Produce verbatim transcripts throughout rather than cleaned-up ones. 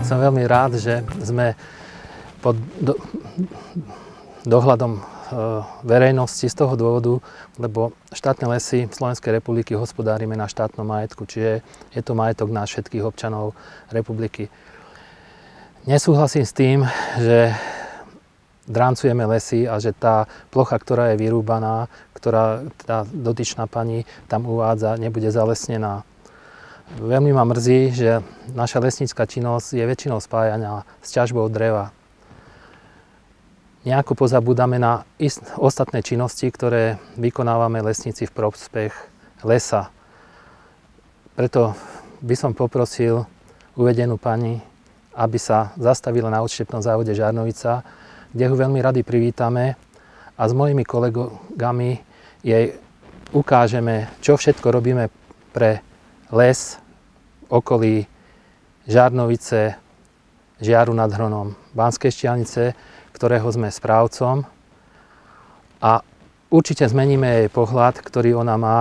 Som veľmi rád, že sme pod do, dohľadom e, verejnosti z toho dôvodu, lebo štátne lesy Slovenskej republiky hospodárime na štátnom majetku, čiže je to majetok nás všetkých občanov republiky. Nesúhlasím s tým, že drancujeme lesy a že tá plocha, ktorá je vyrúbaná, ktorá tá dotyčná pani tam uvádza, nebude zalesnená. Veľmi ma mrzí, že naša lesnícka činnosť je väčšinou spájaná s ťažbou dreva. Nejako pozabúdame na ist- ostatné činnosti, ktoré vykonávame lesníci v prospech lesa. Preto by som poprosil uvedenú pani, aby sa zastavila na odštepnom závode Žarnovica, kde ho veľmi radi privítame a s mojimi kolegami jej ukážeme, čo všetko robíme pre les v okolí Žarnovice, Žiaru nad Hronom, Banskej Štiavnice, ktorého sme správcom. A určite zmeníme jej pohľad, ktorý ona má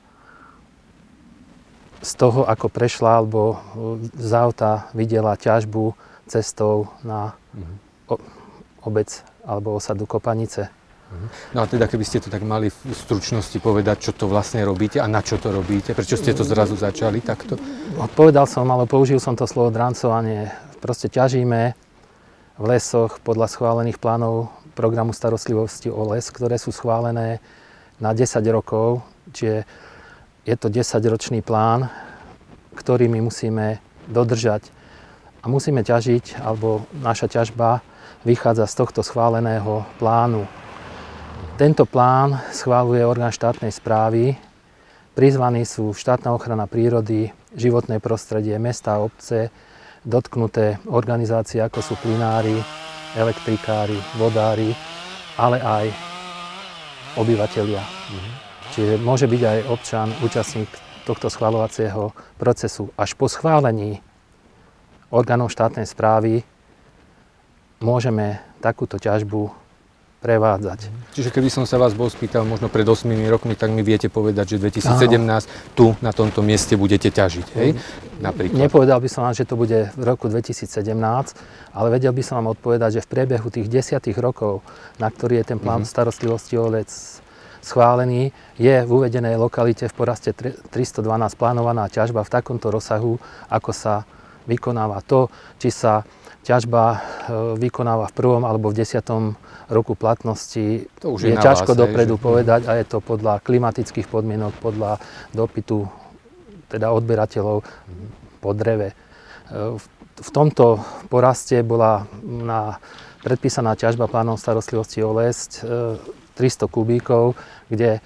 z toho, ako prešla alebo z auta videla ťažbu cestou na obec alebo osadu Kopanice. No a teda, keby ste to tak mali v stručnosti povedať, čo to vlastne robíte a na čo to robíte? Prečo ste to zrazu začali takto? Povedal som, ale použil som to slovo drancovanie. Proste ťažíme v lesoch podľa schválených plánov programu starostlivosti o les, ktoré sú schválené na desať rokov. Čiže je to desaťročný plán, ktorý my musíme dodržať. A musíme ťažiť, alebo naša ťažba vychádza z tohto schváleného plánu. Tento plán schváluje orgán štátnej správy. Prizvaní sú štátna ochrana prírody, životné prostredie, mestá a obce, dotknuté organizácie ako sú plynári, elektrikári, vodári, ale aj obyvatelia. Mhm. Čiže môže byť aj občan, účastník tohto schvaľovacieho procesu. Až po schválení orgánov štátnej správy môžeme takúto ťažbu prevádzať. Čiže keby som sa vás bol spýtal možno pred ôsmimi rokmi, tak mi viete povedať, že dvetisícsedemnásť tu na tomto mieste budete ťažiť, hej? Napríklad. Nepovedal by som vám, že to bude v roku dvetisícsedemnásť, ale vedel by som vám odpovedať, že v priebehu tých desiatich rokov, na ktorý je ten plán mm-hmm. starostlivosti o les schválený, je v uvedenej lokalite v poraste tristodvanásť plánovaná ťažba v takomto rozsahu, ako sa vykonáva to, či sa ťažba vykonáva v prvom alebo v desiatom roku platnosti. To už je, je ťažko vás, dopredu hej, povedať a je to podľa klimatických podmienok, podľa dopytu teda odberateľov po dreve. V, v tomto poraste bola na predpísaná ťažba plánom starostlivosti o les tristo kubíkov, kde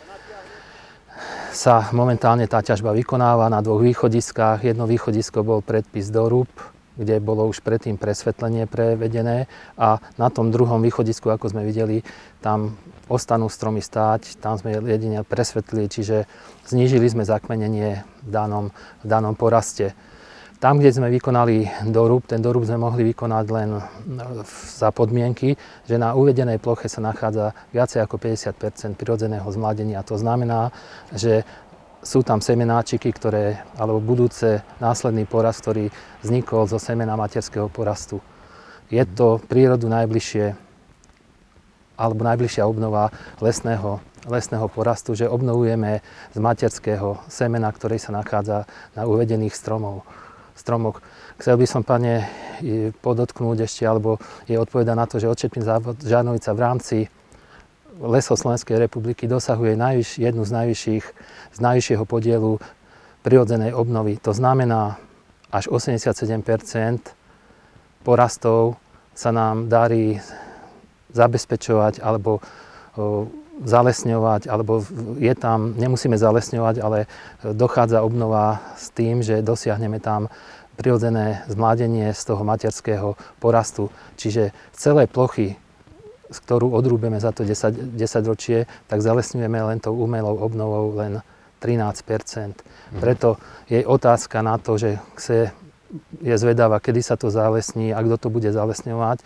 sa momentálne tá ťažba vykonáva na dvoch východiskách. Jedno východisko bol predpis Dorúb, kde bolo už predtým presvetlenie prevedené a na tom druhom východisku, ako sme videli, tam ostanú stromy stáť, tam sme jedine presvetlili, čiže znížili sme zakmenenie v danom, v danom poraste. Tam, kde sme vykonali dorúb, ten dorúb sme mohli vykonať len za podmienky, že na uvedenej ploche sa nachádza viacej ako päťdesiat percent prirodzeného zmladenia. To znamená, že sú tam semenáčiky, ktoré, alebo budúce následný porast, ktorý vznikol zo semena materského porastu. Je to prírodu najbližšie, alebo najbližšia obnova lesného, lesného porastu, že obnovujeme z materského semena, ktoré sa nachádza na uvedených stromov, stromok. Chcel by som, pane, podotknúť ešte, alebo je odpovedať na to, že odštepný závod Žarnovica v rámci Lesov Slovenskej republiky dosahuje najvyš, jednu z najvyšších, z najvyššieho podielu prirodzenej obnovy. To znamená, až osemdesiatsedem percent porastov sa nám darí zabezpečovať alebo o, zalesňovať, alebo je tam, nemusíme zalesňovať, ale dochádza obnova s tým, že dosiahneme tam prirodzené zmladenie z toho materského porastu. Čiže z celej plochy, z ktorú odrúbeme za to desať, desaťročie, tak zalesňujeme len tou umelou obnovou len trinásť percent. Mm. Preto je otázka na to, že chce, je zvedáva, kedy sa to zalesní a kto to bude zalesňovať.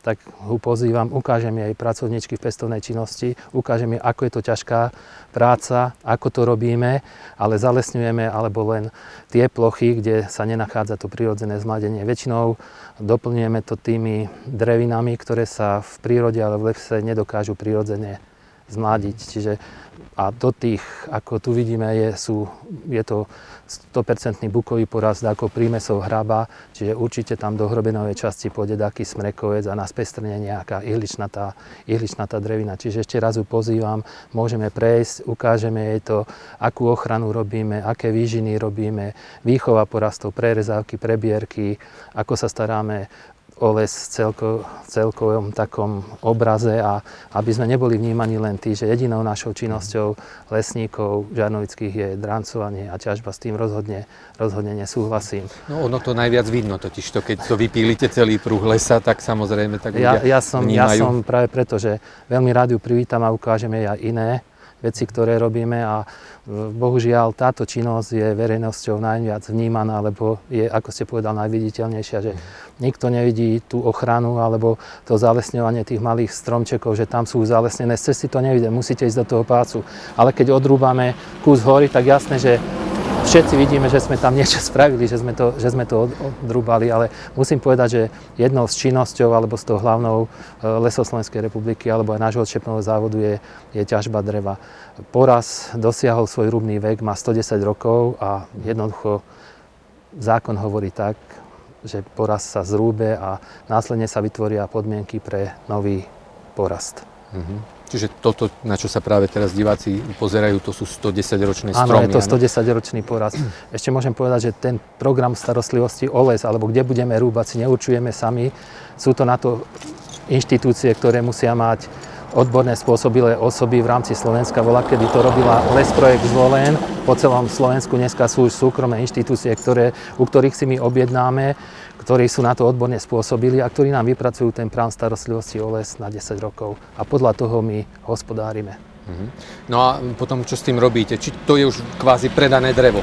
tak ho pozývam, ukážem jej pracovníčky v pestovnej činnosti, ukážem jej, ako je to ťažká práca, ako to robíme, ale zalesňujeme alebo len tie plochy, kde sa nenachádza to prirodzené zmladenie. Väčšinou doplňujeme to tými drevinami, ktoré sa v prírode ale v lese nedokážu prirodzene zmladiť. Čiže a do tých, ako tu vidíme, je, sú, je to sto percent bukový porast ako prímesov hraba, čiže určite tam do hrobenovej časti pôjde taký smrekovec a na spestrne nejaká ihličnatá, ihličnatá drevina. Čiže ešte raz ju pozývam, môžeme prejsť, ukážeme jej to, akú ochranu robíme, aké výžiny robíme, výchova porastov, prerezávky, prebierky, ako sa staráme o les v celko, celkovom takom obraze a aby sme neboli vnímaní len tí, že jedinou našou činnosťou lesníkov žarnovických je drancovanie a ťažba, s tým rozhodne, rozhodne nesúhlasím. No ono to najviac vidno totiž, to, keď to vypílite celý pruh lesa, tak samozrejme tak ja, ľudia ja som, vnímajú. Ja som práve preto, že veľmi rád ju privítam a ukážeme aj iné veci, ktoré robíme a bohužiaľ táto činnosť je verejnosťou najviac vnímaná, lebo je, ako ste povedal, najviditeľnejšia, že nikto nevidí tú ochranu alebo to zalesňovanie tých malých stromčekov, že tam sú zalesnené. Z cesty to nevidíte, musíte ísť do toho pácu. Ale keď odrúbame kus hory, tak jasné, že všetci vidíme, že sme tam niečo spravili, že sme to, že sme to odrúbali, ale musím povedať, že jednou z činnosťou alebo z toho hlavnou Lesov Slovenskej republiky alebo aj nášho odšepného závodu je, je ťažba dreva. Poraz dosiahol svoj rubný vek, má sto desať rokov a jednoducho zákon hovorí tak, že porast sa zrúbe a následne sa vytvoria podmienky pre nový porast. Mhm. Čiže toto, na čo sa práve teraz diváci pozerajú, to sú stodesaťročné stromy. Áno, je to stodesaťročný porast. Ešte môžem povedať, že ten program starostlivosti o les, alebo kde budeme rúbať, si neurčujeme sami. Sú to na to inštitúcie, ktoré musia mať odborné spôsobilé osoby v rámci Slovenska. Bola, kedy to robila Lesprojekt Zvolen. Po celom Slovensku dneska sú už súkromné inštitúcie, ktoré, u ktorých si my objednáme, ktorí sú na to odborne spôsobili a ktorí nám vypracujú ten plán starostlivosti o les na desať rokov. A podľa toho my hospodárime. Mhm. No a potom čo s tým robíte? Či to je už kvázi predané drevo?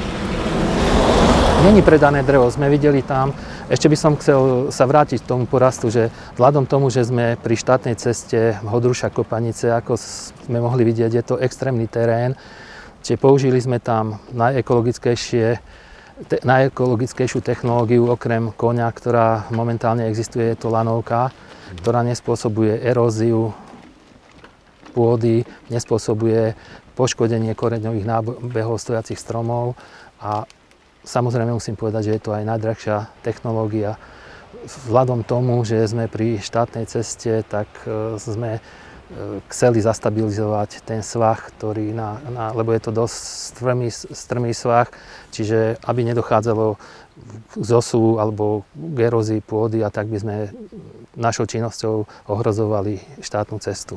Není predané drevo. Sme videli tam, ešte by som chcel sa vrátiť k tomu porastu, že vzhľadom tomu, že sme pri štátnej ceste Hodruša Kopanice, ako sme mohli vidieť, je to extrémny terén, čiže použili sme tam najekologickejšie Te, najekologickejšiu technológiu okrem koňa, ktorá momentálne existuje, je to lanovka, ktorá nespôsobuje eróziu pôdy, nespôsobuje poškodenie koreňových nábehov stojacich stromov a samozrejme musím povedať, že je to aj najdrahšia technológia. Vzhľadom tomu, že sme pri štátnej ceste, tak sme chceli zastabilizovať ten svah, ktorý na, na, lebo je to dosť strmý, strmý svah, čiže aby nedochádzalo k zosu alebo k erózii pôdy a tak by sme našou činnosťou ohrozovali štátnu cestu.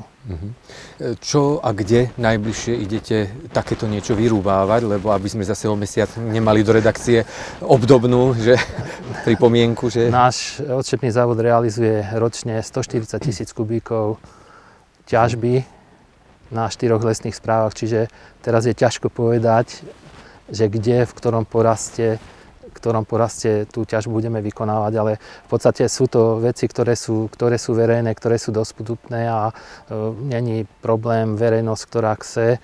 Čo a kde najbližšie idete takéto niečo vyrúbávať, lebo aby sme zase o mesiac nemali do redakcie obdobnú že, pripomienku? Že... Náš odšepný závod realizuje ročne stoštyridsať tisíc kubíkov ťažby na štyroch lesných správach, čiže teraz je ťažko povedať, že kde, v ktorom poraste, v ktorom poraste tú ťažbu budeme vykonávať, ale v podstate sú to veci, ktoré sú, ktoré sú verejné, ktoré sú dostupné a e, není problém verejnosť, ktorá chce,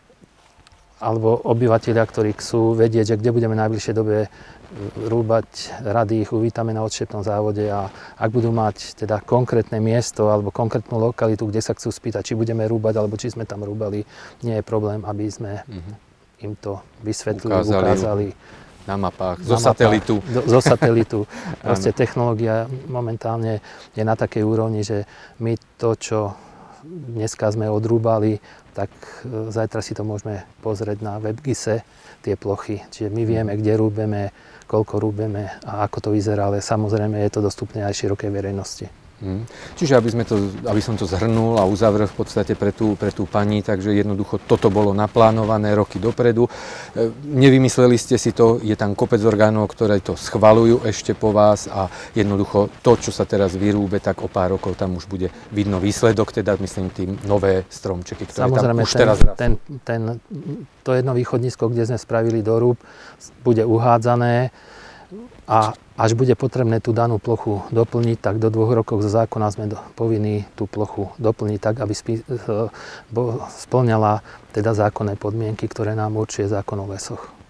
alebo obyvateľia, ktorí chcú vedieť, že kde budeme v najbližšej dobe rúbať, rady ich uvítame na odšepnom závode a ak budú mať teda konkrétne miesto alebo konkrétnu lokalitu, kde sa chcú spýtať, či budeme rúbať alebo či sme tam rúbali, nie je problém, aby sme mm-hmm. im to vysvetlili, ukázali, ukázali na mapách, na zo mapách, satelitu. Do, zo satelitu. Proste technológia momentálne je na takej úrovni, že my to, čo dneska sme odrúbali, tak zajtra si to môžeme pozrieť na WebGISe, tie plochy. Čiže my vieme, kde rúbeme, koľko rúbeme a ako to vyzerá, ale samozrejme je to dostupné aj širokej verejnosti. Hmm. Čiže aby, sme to, aby som to zhrnul a uzavrel v podstate pre tú, pre tú pani, takže jednoducho toto bolo naplánované roky dopredu. E, nevymysleli ste si to, je tam kopec orgánov, ktoré to schvaľujú ešte po vás a jednoducho to, čo sa teraz vyrúbe, tak o pár rokov tam už bude vidno výsledok, teda myslím tým nové stromčeky, ktoré samozrejme, tam už ten, teraz rastú. Ten, ten, to jedno východnisko, kde sme spravili dorúb, bude uhádzané. a až bude potrebné tú danú plochu doplniť, tak do dvoch rokov zo zákona sme do, povinní tú plochu doplniť tak, aby spí, spĺňala teda zákonné podmienky, ktoré nám určuje zákon o lesoch.